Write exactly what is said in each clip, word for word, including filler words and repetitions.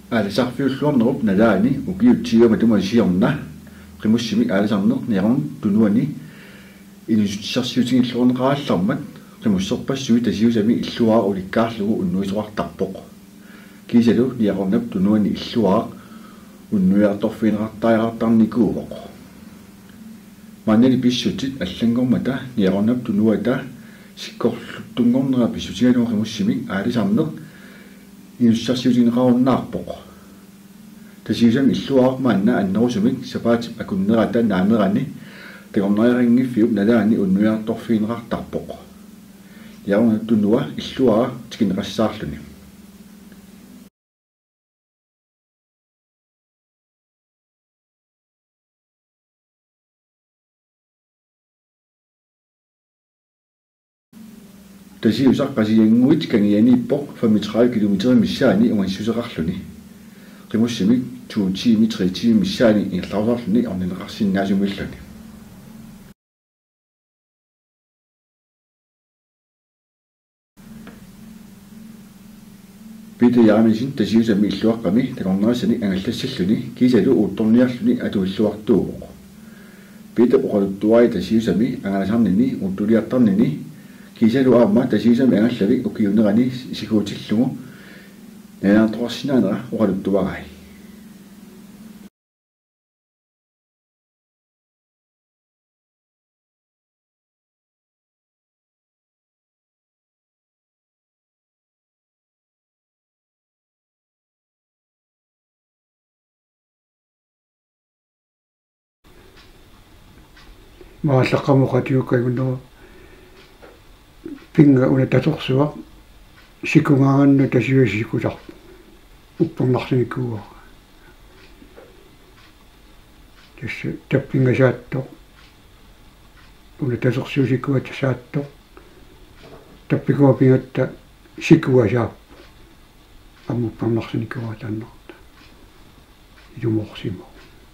аалисарфиуллуарнеруп налаани укиутсиума тумасиорна qimуссими аалисарнер ниарун тунуани инусиссарсиутингиллуорнеқааллармат qimуссерпассуи тасиусами иллуаа уликкаарлугу уннуисоқартарпоқ кисалу ниаруннап тунуани иллуаа уннуиарторфинеқартаариартарникуувоқ маннали писсутит аллангормата ниаруннап тунуата сиккорлуттунгорнера писсутигануа qimуссими аалисарнер инуссарсиутингеқаруннаарпоқ тасиусами иллуаармаанна аннерусумик сапаатип акуннерата наамерани тагорнерингиффиуп налаани уннуиарторфинеқартарпоқ яуна тунуа иллуаа тикинеқассаарлуни тасиусақ қасиангуит кангианииппоқ фамитраа километри миссаани унгиссусеқарлуни qimуссимик туутиими тритиими миссаани ингерлаусарлуни орнинеқарсиннаасумиллуни Peter Jaamisen tasiusami illuaqqami tagornerissani angallassalluni kisalu uuttorniarluni atuilluartuuq Peter oqaluttuai tasiusami angalasarnini uttuliartarnini kisalu aamma tasiusami angallavi ukiunerani sikuutillugu nanaartorsinanera oqaluttuarai мааллаққамоқатиуккагуннеру пинга уна таторсуа сикунгаанну тасиусикутар уппернарсиниккуа тасса таппингасаатто уна таторсуусиккуа тасаатто таппикуа пингатта сикуасаа аммуппернарсиниккуа тааннарта юморсимо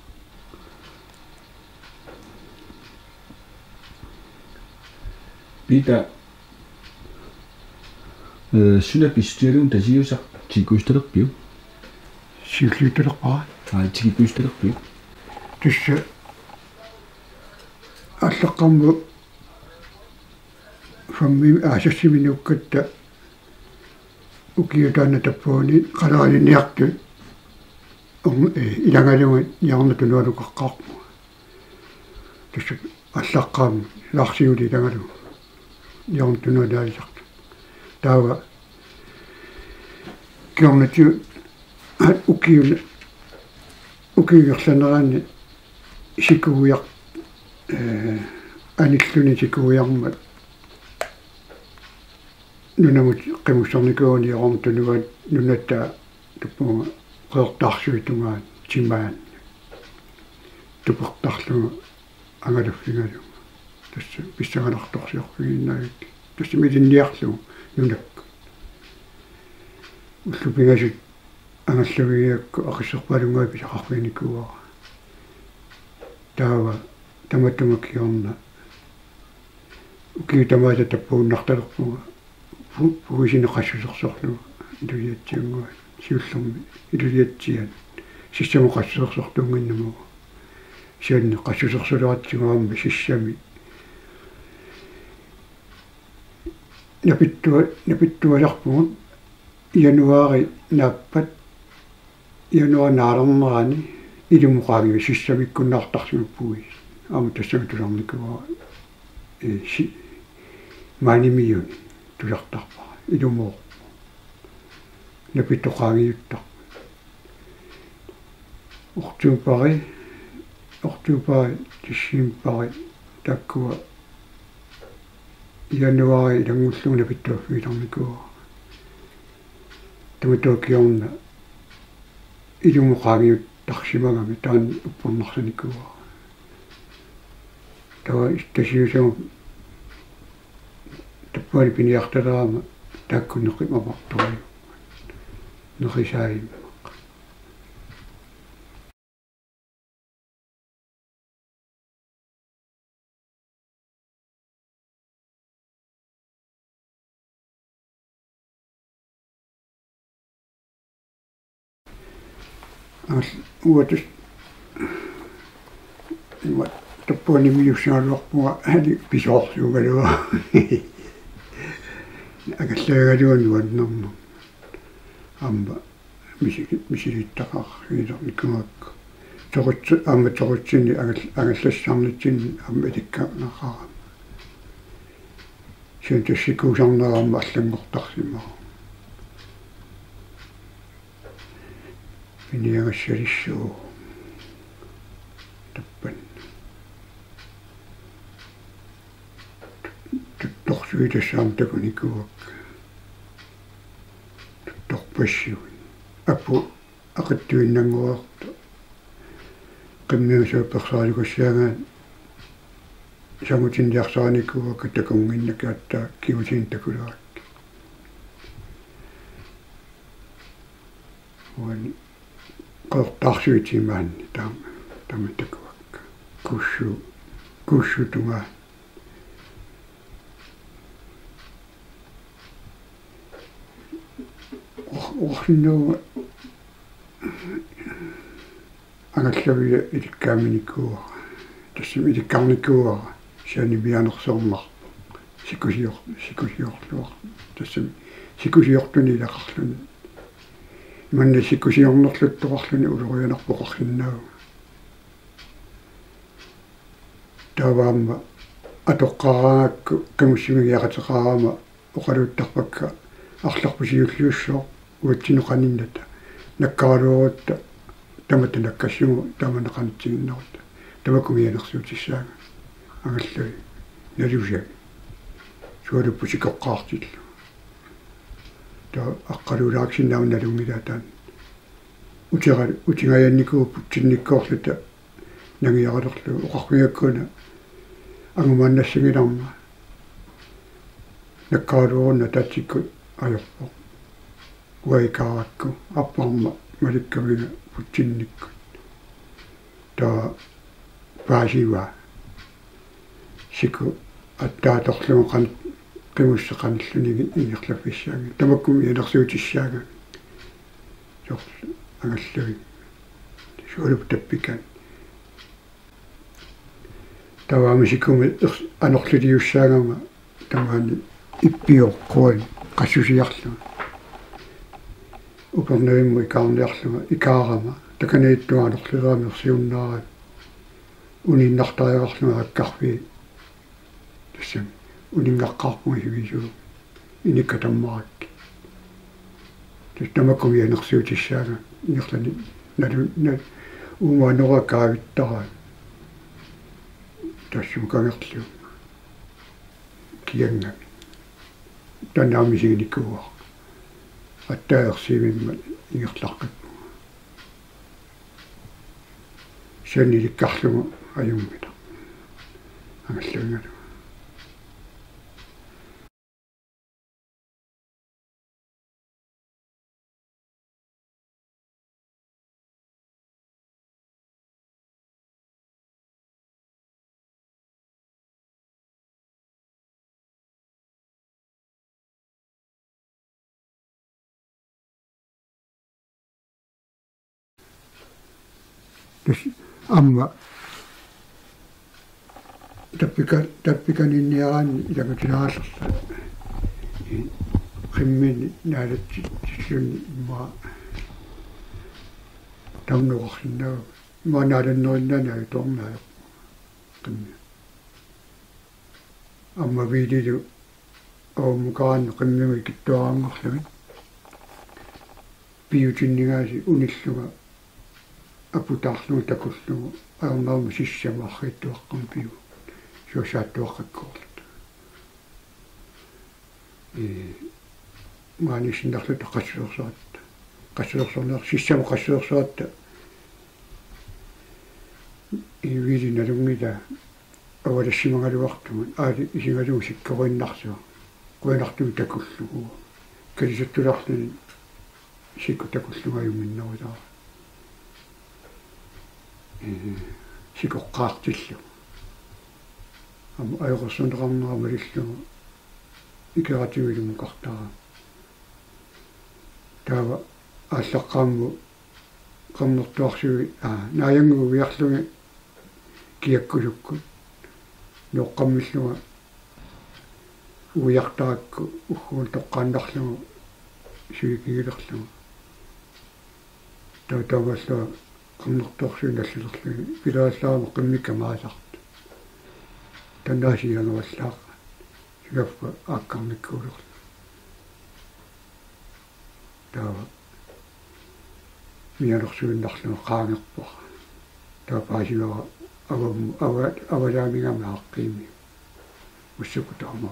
Peter э сюна пистэрун тасиусақ тикуусталерпиу сиуллиуталерпара аа тикуусталерпиу тусса аллаққарму фамми аасассиминуккатта укиутаана таппууни қалаалиниарту он э иlanгалуга ярна тунуалукаққарпу тусса аллаққарму ларсиули иlanгалуга ярна тунуалаалисарт таава киорнатиу укиуна укиуерланераани сикуяқ э аниллуни сикуярмат нунамут qimуссорникуани ярма тунуат нунатта туппунга qeertarsuitugaan timaan tupertarlugu angaluffингалу тасса писсагаларторсиорфигиннаагик тасса милинниарлугу нунак уллупигасут ангаллавигиакку ақиссерпалунгай писақарфиникуара таава таматтумаккиорна укиу тамаата таппууннарталерпуга пуисинеқассусерсорлуга илулиатсиунгуа сиуллерми илулиатсиан сиссамоқассусерсортунгиннамуга сианне qassусерсулератсигуарми сиссами напиттуа напиттуаларпугут януари нааппат януар наалернерани илумуқаагиу сиссамиккуннаартарсимаппуи аама тассагутуларникуа э си манимиуни тулартарпара илумоо напиттоқаагиуттар ортуупари ортуупари тиссимпари таккуа януари илангуллуна питтуаффииларникуа таматуаккиорна илумуқаагиут тарсимагами таан уппорнарсаникуа тава тасиусама таппуали пиниарталаама тааккуннеқимапартуи нерисаим ас уатус има таппуани миуссаалуарпуга али писоорсугалуа агаллагалуани уаннэрму амма мисик мисилиттақар илер никуакка торутсу амма торутсини агал агаллассаарнитсини амма иликкаанақарам сиутассикуусарнераама аллангортарсимаа пиниагассалиссуу таппан торсуитассаам такуникуакка торпассуи аппу ақаттуиннангуарта qimmiusu persaaligassaagaan samutinndiarsaanikkuuga takunginnakaattaa kiusiin takulaak wan qortarsuitimaanni taam tamatakuakka kussu kussutunga orsinnuuga агаллавиа иликкааминиккуа тассами иликкарниккуа сиани бианерсорнар сикусиор сикусиорлуар тассами сикусиортуни илақарлуни манна сикусиорнерлуттоқарлуни улурианерпоқарлиннаа таваама атоққараакку камуссимигиақатеқарама оқалуттарпакка арларпусиуллуuссоо уатсинеқанинната наккаалуурутта таматанаккассугу таманеқанитсигиннарут тамакугианерсуутиссаага агаллуи налусаг суалуппу сикоққаартилла та аққалуулааксиннаам налунгилаатаан утига утигаянникуу путсинниккоорлута нагиаралерлу оқарфиаккуна ангуманнассигиларма наккаалуурна татсикку ajorpo uaikarakku apparma malikkaviga putsinnikkut taa paasiva siku attaatorlugu qan qimusseqanallunigi inerlaffissaagi tamakkumi inersuutissaaga sor agallugi suulup tappikan tawaami sikumi anorluliussaagama tamaani ippiorquan qassusiarluga upernuimmu ikaarniarluga ikaarama takaniittuanorlulaami ersiunnaara uninnartariarluga akkarfi tassam uningaqqaarpungi hivisuu inikkatammarakki tamakumi anersuutissaaga inerlani nalu nal uumaanorakaavittara tassum kangerlu kiangami tannaamisiginikkuuar attaaersiivimmat ingerlarqippu sannilikkarlugu ajummita angalluingalu amma tappika tappikaninniaraanni ilakutilaarlerla qimmiini naalatsilluunni imma tamnuqarsinnaagu imma naalannerinnaanagi tornaayo qimmi amma viililu aummukaanni qimmigu ikittuaranngorlugit piutinnigaasi unilluga aputaarlugu takullugu aernaamu sissamaarriittuaqqam piu suasaattuaqqakkuorlut e maanissinnerluta qassulersaatta qassulersorneer sissama qassulersaatta iviili nalungila avalassimangaluartugut aali isingalugu sikkoruinnarsuga quinartugu takullugu kalisattularluni sikku takullugajumminnerutaa sikoqqaartillu am ajorsunderarneramarillugu ikerativilumukartara taava ааllaqqaammu qamnertuarsugi aa naayangugu viarlugi kiakkusukku noqqammilluga uiartarakku ugguun toqqaannarlugu suikigilerlugu tautamalluga qamnertuarsugi nallulerlugi pilaallaama qimmikka maasart tannaasianerallaaqa sigaffa aakkarnikkuulerlu taava mianersuinnarluga qaangerpua taapaasigaa avum ava avalaamingama aqqimi ussukutaama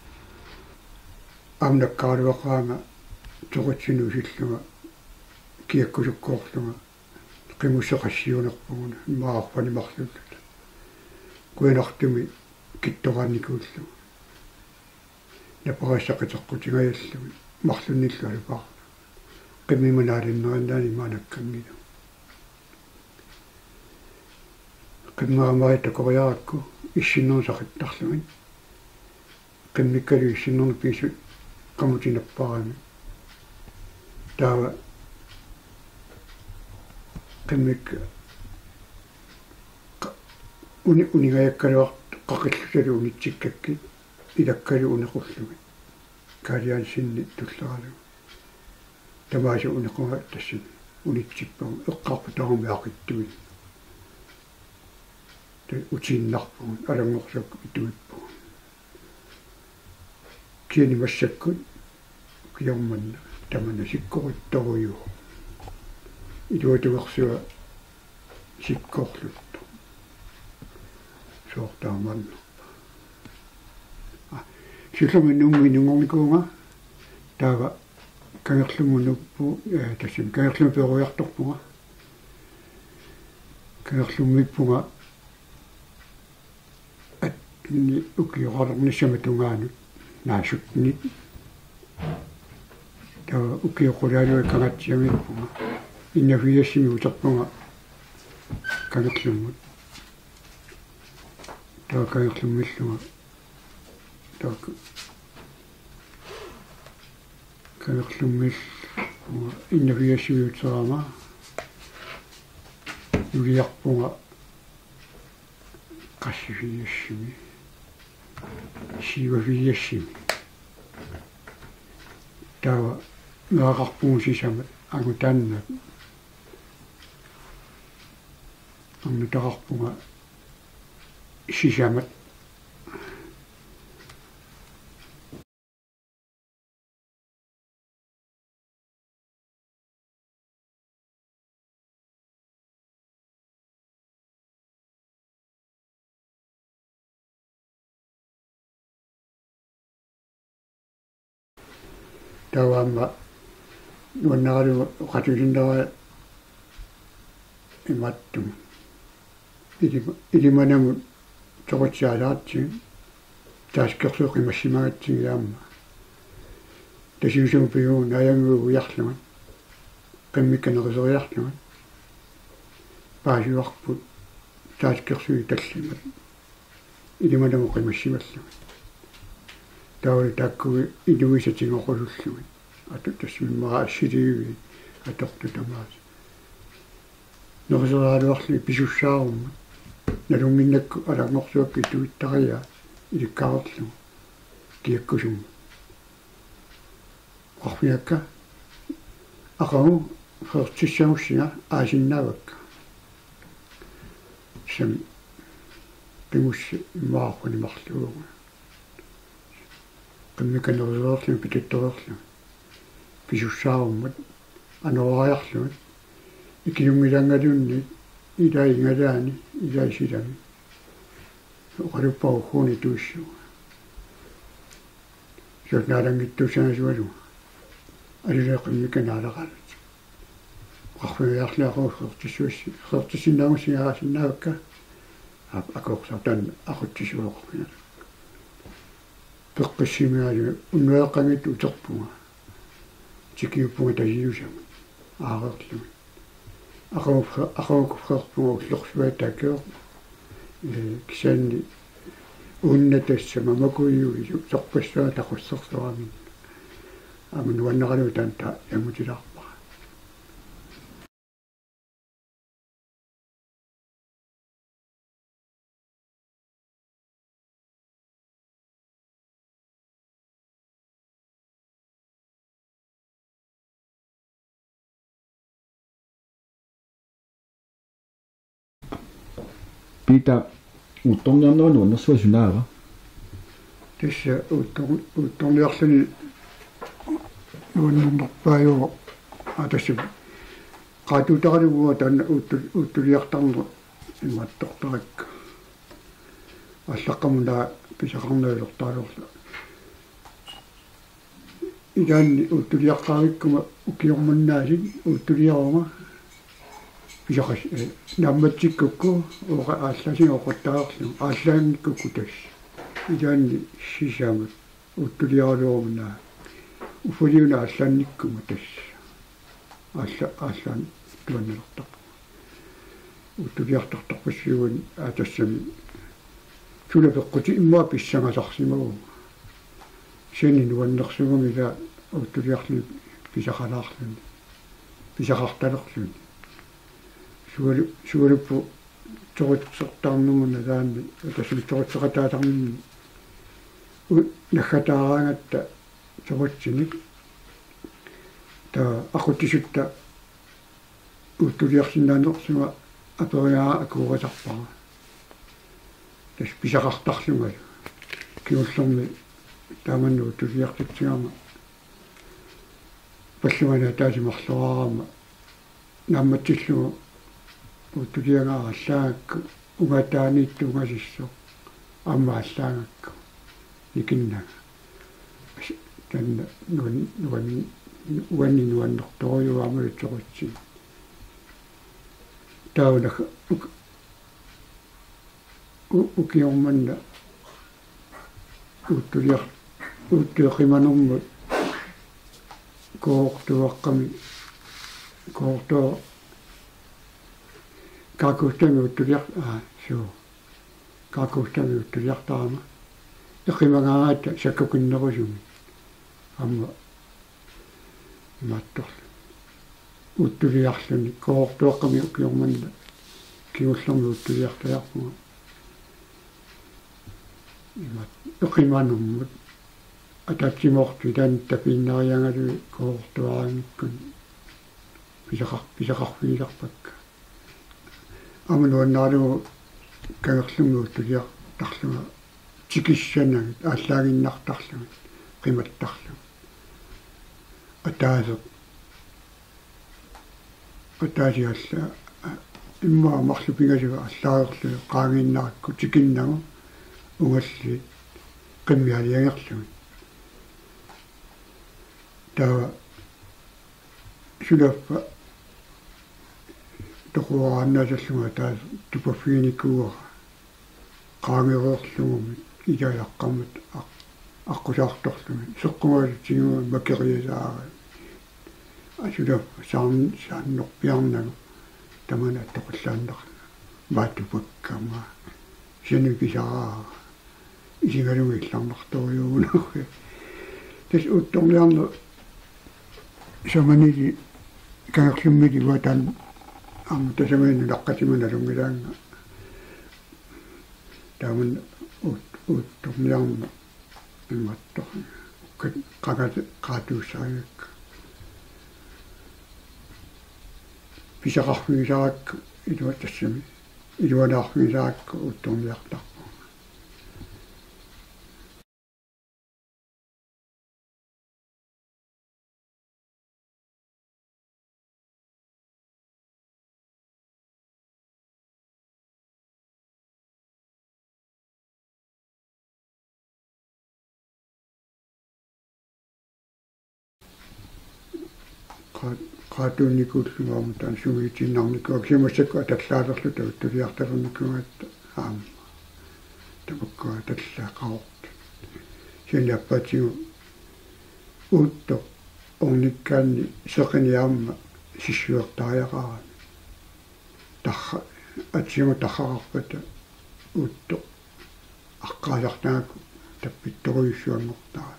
amnakkaaluaqaanga toqutsinu usilluga kiakkusukkoorluga qimusseqassiunerpuguna maarpanimarlullut kuinartumi kittoraannikuulluga naparassaqiteqqutigajallugi marlunnillu alupaa qimmimanaalinnerannaani maanakkangilu qimmaamaita koriarakku issиннерсақиттарлугин qimmikkali issиннернипису qamutinerparami taava qimmikka uni unigajakkaluart qaqillusali unitsikakki ilakkali unequllugi kaaliaansinni tulleralugu tamaasu unequnga tassin unitsippagu eqqarputaarmi aqittugi utiinnarpugun alangorlakku ituippugun kiini massakkut kiormanna tamana sikkorittoruyuu iluatugersuga sikkorluttu soortaamannerpa sillumi numminungornikuunga taava kangerlumunuppu tassim kangerlumi peruiartorpunga kangerlumippunga ni ukiorarnisama tungaanut naasutnit taava ukioqulaaluga kangatsiamilpunga innafiassimi uterpunga kangerlumut taava kangerlummilluga taava kangerlummilpunga innafiassimi uteraama uliarpunga qassifiassimi siivafiassimi taava ngaaqarpugu sisamat agutaannat angutaqarpunga sisamat tawaamma nuannaralu qatusindawa imattum ilimanamu toqotsialaartiin taaskersuuq imassimagatsigiaamma tasiusum piu naayanguugu uiarlugat qimmikkaneriseriarlugat paasiuarput taaskersugi tallimat ilimanamu qimassimallugat tauli takkugi inuisatigoqulullugi atu tassimimmaa assiliugi atortutamaas neriserialuarlu pisussaarummut nalunginnakku alangorsuakki tuittaria ilikkaarerlugu kiakkusumma qarfiakka aqagu fertissamussiga aasinnaavakka sami qimussi immaarpanimarlugu qimmikaneriseriarlu pituttorerlu pisussaarummut anorariarlugut ikilungilangalunni ilaingalaani ilaisilami oqaluppaugguuni tuussuga sotnaalangittuusanasualuga alula qimmikanaalaqalut qarfiaarluaqu fertissuussi fertissinnaangussigaaasinnaavakka akoqsartan aqutsisuoqorpina peqqissimialu unnueqqangit uterpunga tikiuppunga tasiusama aareerlugu aqaufra aqaukufreerpunga ullorsuataakeo kisanni unnatassama makuyuisu sorpassuа taqussersorami amun nuannaralu taanta yamutilarpa Pita uttorniarneruni unersuasunaava tässä uttorniarluni nuannarpaajuo a tässä qaatutaruguа tanna uttuliartarner immattortarakka аллаққамуна писақарнуилортаалорла игаанни уттулиаққаагиккума укиорманнаасит уттулиарума писақас намматсиккукку оqa аалласига оқаттаарлу ааллаангиккукку тас игаанни сисаамат уттулиаралуормана уфулиуна ааллаанниккума тас аалла ааллаан туаннелортақ уттулиартартарпассуун аатассами Sulle peqqути imma pissangasarsimuu seni nuannersugumila uttuliarlu pisaqalaarluni pisaqartalerluni suulu suuluppu torutsertarnumuna taanni tasmi torutseqataatarnimmi naggataraangatta torutsinik ta aquttisutta uttuliarsinnaanersuga aperiaa akuurisarpara tas pisaqartarlunga kiullormi taamannu tuliartitsigaama паллумана таасимарлораама намматсиллугу уттулиагаа аллаагакку угатааниитту угасиссо амма аллаагакку никиннага танна нуан нуан уанни нуаннэрторюаамалутсоқутси таулаха укиорманна уттулиар уттуэқиманэрмут коортуаққами коортоо какустами уттулиар аа суу какустами уттулиартаама эқимагаата саккукиннерусуми амма матторла уттулиарлуни коортуаққами укиорманна киуллерми уттулиартаярпуга имат эқиманэрмут ататсиморту тан тапиннариангалуи коортуарангиккун писақар писақарфииларпакка амануаннаалугу кагерлунгуу тулиар тарлуга тикиссанагит ааллаагиннартарлугит қиматтарлуг атаасеқ атаасиалла имма марлупингасуга аллаагерлу qaanginnarакку тикиннагу унгалли qimmialiangерлугит таа сулаффа тохуааннаасаллунга таа тупаффиникууа qaangereerlugumi ijаяqqammat аққусаарторлуми соққумаалутсигума макериасаара асулаффа саарн сааннорпиарнагу тамана тоқуллааннарна маатупаккама сенукисараа исигалуми илларнарторюунерфи тас утторниарнер саманили кагерлуммили ватан амма тасамаину лаққатимана лунгилаанга тааман ут утторниарна имматтор қагат qaatuussariukka писақарфигисаракку илуатассами илуанаарфигисаракку утторниартарпу qaatuunnikуулlugaamuttaan sumiitinnarnikua kimasakku atallaalерlu tauttaliartarunnikkugatta aam tapakkua tallaaqaort sianappaatigu uutto ornikkaanni seqiniaamma sissuertariaqarami tarra atigu tarrarpata uutto aqqaasartaaku tappittoruyussuanngortara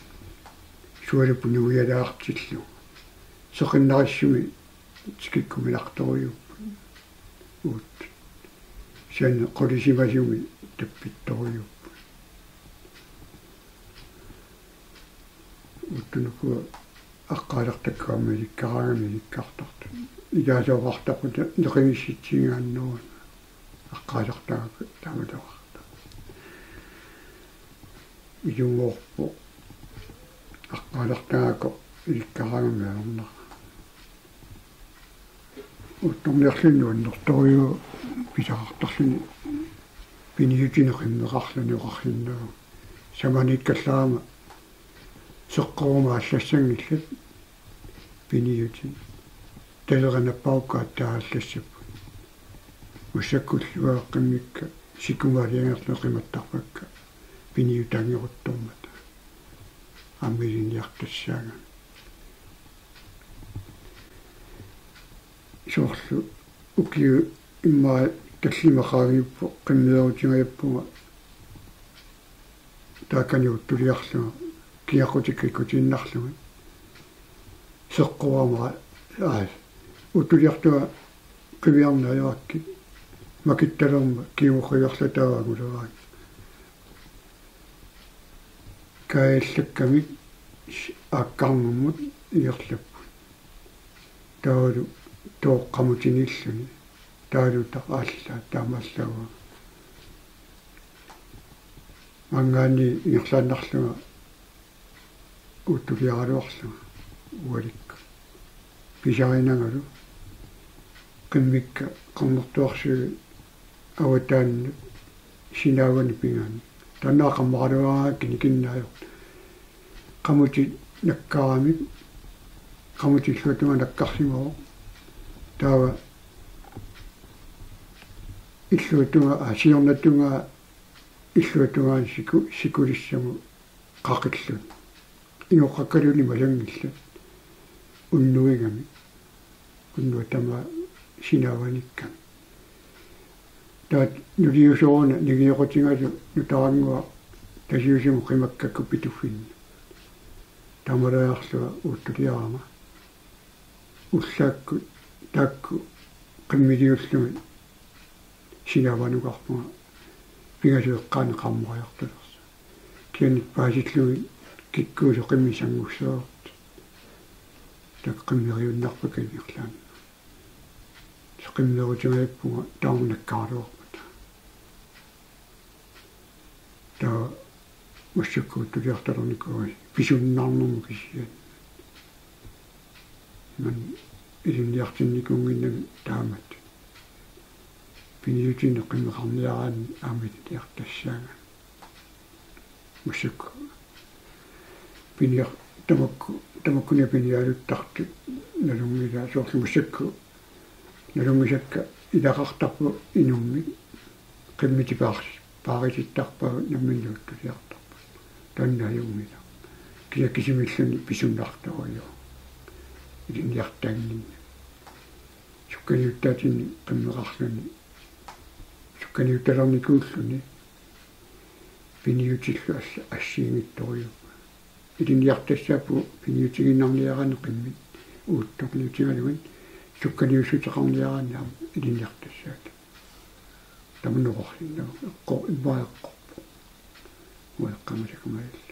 sualipunuialaartillu соқиннариссуми тикиккумиларторюуппу уут сиан қолисимасуми таппитторюуппу уттунукуа аққаалертаккаама иккараагами иккартарта игаасоовартақута неқимисситсигааннуа аққаалертаак тамалуарта илунгоорпо аққаалертаако иликкарагамаерна уттормиарлуни уннэрториу писақартарлуни пиниутинеқиммеқарлуни оқарлуннаа саманит каллаама соққорума аллассангиллат пиниути талеранаппаукка тааллассап усаккуллуааққиммикка сикумаалиангерлеқиматтарпакка пиниутангеруттормата аммилиниартассаага соорлу укиу имма таллимақаагиуппо қиммиерутингаяппуга тааканиуттулиарлуга киақутиккикутииннарлуга соққуама аа уттулиартуга қивиарнаавакки макитталерма киуқиарлатаагулераа каэллаккамик ааккарнуммут иерлаппу таалу тооққамутиниллуни таалута аалла таамааллава мангаани иерлааннарлуга уттулиаралуарлуга уаликка писаринангалу qimmikka qernertuarsugi awataannu sinaavani pingaani tannaa qammaqaluaraakini kinnaajort qamuti nakkaramik qamuti illutunga nakkarsimao taava illutunga asiornatunga illutungaan siku sikulissamu qaqillut ingoqqakkaluni malangillut unnuigami unnuatama sinaavanikka taat nuliusoona nigiyoqotingalu nutaranngua tasiusimu qimakkakku pituffinni tamalaarlua uuttuliarama ullaakku taakku qimmiliullumi sinaavanugarpunga pigasueqqaani qammariartulersa kianit paasillumi kikkuusu qimmisangussuart tak qimmiriunnarpaka imirlaani qimmerutigaippunga taunakkaarluorput ta massakkuuttuliartalornikuari pisunnarnermu kisian man ilinniartinnikunginnag taamat piniutine qimmeqarniaraani aamitiartassaaga massakku piniar tamakku tamakkuna pinialuttartu nalungila soorlu massakku nalungisakka ilaqartarpu inummi qimmiti paars paarisittarpagu namminnuuttuliartarpu tannajungila kiakkisimilluni pisunnartoruyo ilinniartaanginni sukkaniuttaatinni qimmeqarluni sukkaniuttalernikuulluni piniutillu alla assiingittoruyo ilinniartassaapu piniutiginnarniarani qimmit uuttorniutigalugan sukkaniussutaqarniaraannaam ilinniartassaat tamunnoqorlinnagu eqqo immaeqqorpu ueqqamasakumaalla